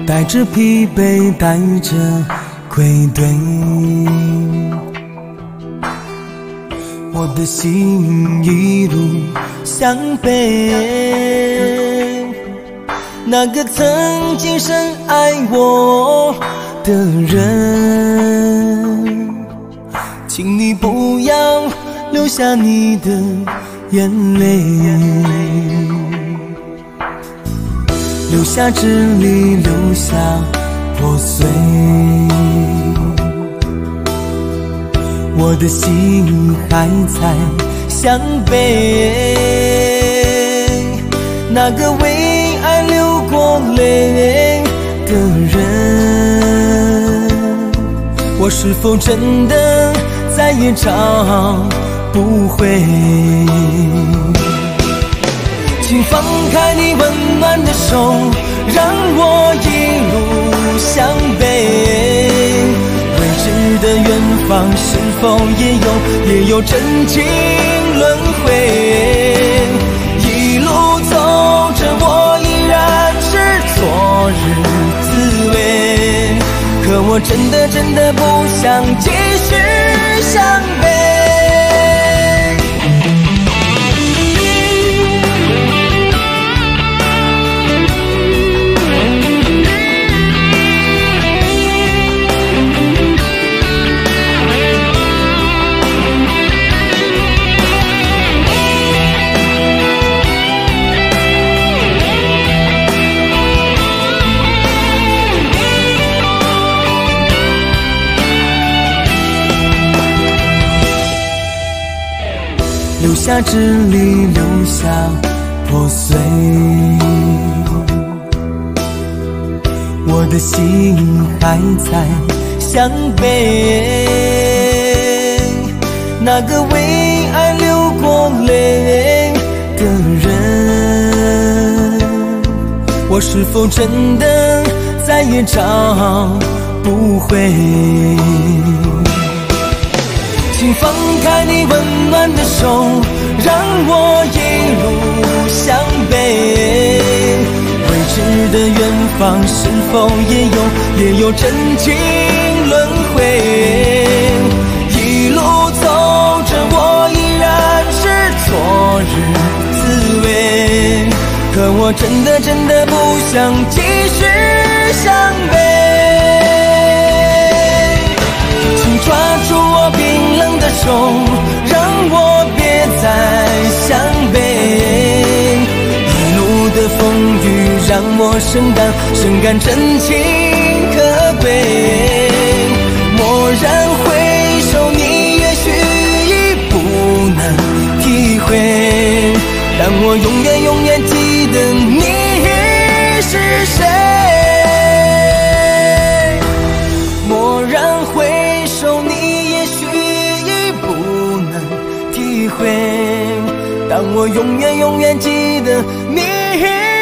带着疲惫，带着愧对，我的心一路向北。那个曾经深爱我的人，请你不要流下你的眼泪，留下支离，留下破碎，我的心还在向北。那个为爱流过泪的人，我是否真的再也找不回？请放开你温暖的手，让我一路向北。未知的远方是否也有真情轮回？一路走着，我依然是昨日滋味，可我真的不想继续向北。留下支离，留下破碎，我的心还在向北。那个为爱流过泪的人，我是否真的再也找不回？请放开你温暖的手，让我一路向北。未知的远方是否也有真情轮回？一路走着，我依然是昨日滋味，可我真的不想继续向北。请抓住我冰冷的手，让我别再向北。一路的风雨让我深感真情可贵。蓦然回首，你也许已不能体会，但我永远记得你是谁。蓦然回首，你也许已不能体会，但我永远记得你